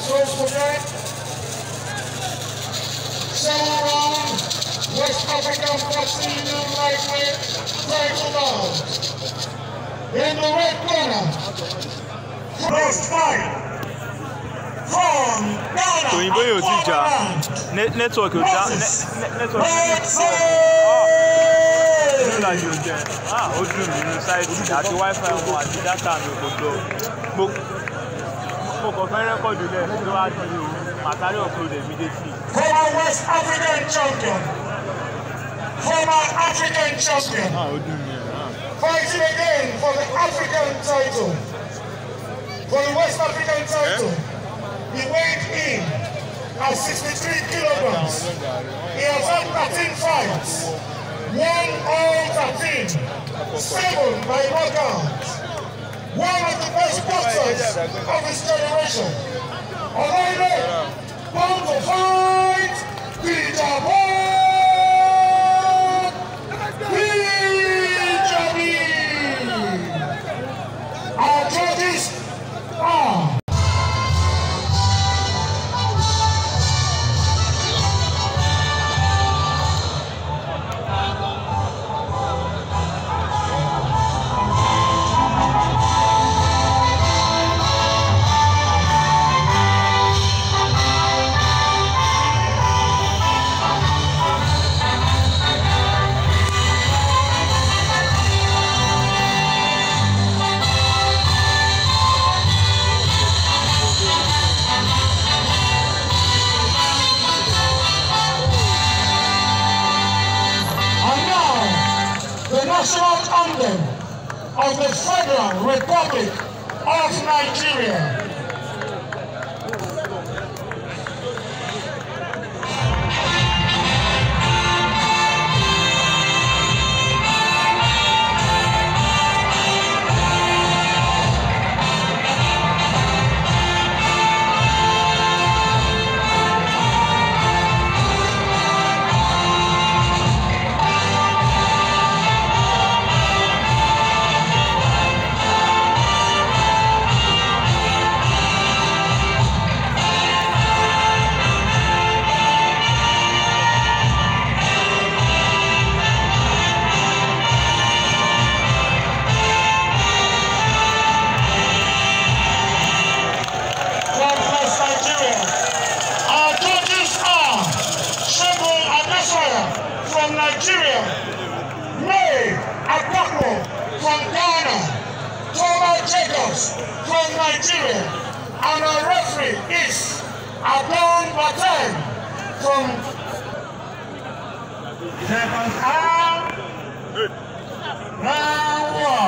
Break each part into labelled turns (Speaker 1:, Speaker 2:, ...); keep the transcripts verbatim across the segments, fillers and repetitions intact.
Speaker 1: Don't forget, seven round West African boxing union lightweight title bout. In the red corner, first fight from Ghana.
Speaker 2: Òyìnbó yóò ti jà. Network yóò jà. Network yóò jà. Ilaji Hotel. Ah, ó dùn mí ní sáìtì àti wifi wọn àti dátà mi kò jọ. Mo kàn fẹ́ rẹ́kọ̀dù lẹ̀ ló wá di o. Màtárí upload immediately.
Speaker 1: Former West African champion. Former African champion.
Speaker 2: Ah, ó dùn mí.
Speaker 1: Fighting again for the African title. For the West African title. He weighed in at sixty-three kilograms. He has had thirteen fights. One all thirteen. Seven by knockout. One of the best boxers of his generation. Olaide Fijabi. Fijabi. Our judges are national anthem of the Federal Republic of Nigeria. From Nigeria, May Akpakpo from Ghana, Thomas Jacobs from Nigeria, and our referee is Akanran from second half. Round one.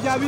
Speaker 3: Fijabi.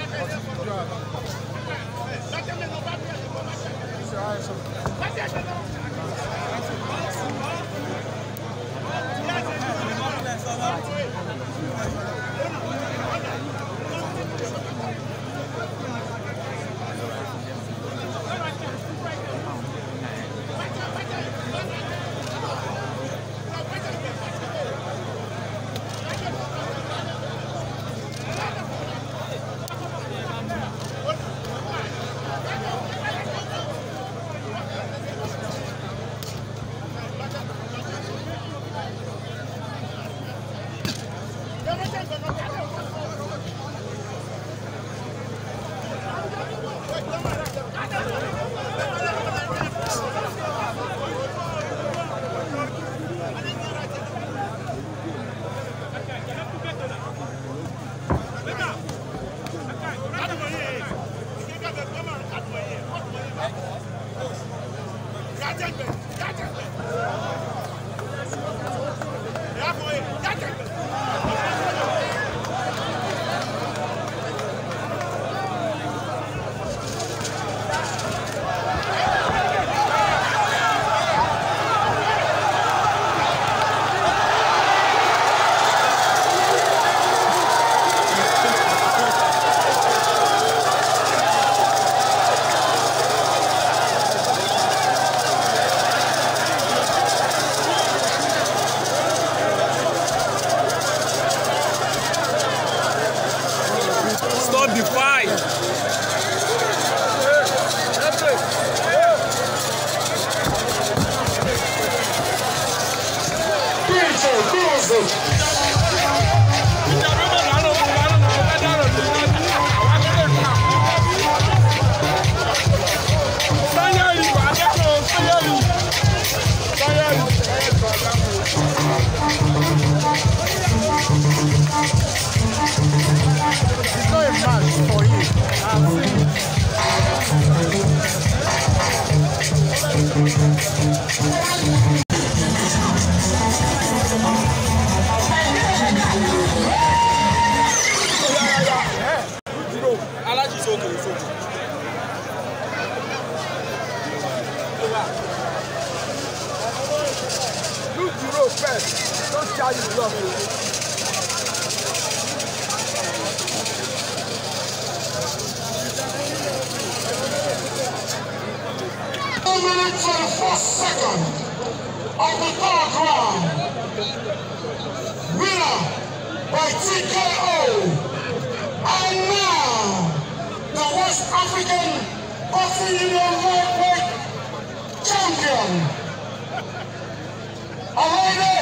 Speaker 1: That's
Speaker 2: Stop the fight!
Speaker 3: It's not a match for him. I've seen it.
Speaker 4: Ilaji is okay, it's okay. Look the road first. Don't carry the block.
Speaker 1: Two minutes and four seconds of the third round. Winner by T K O. And now, the West African Boxing Union Lightweight Champion, Olaide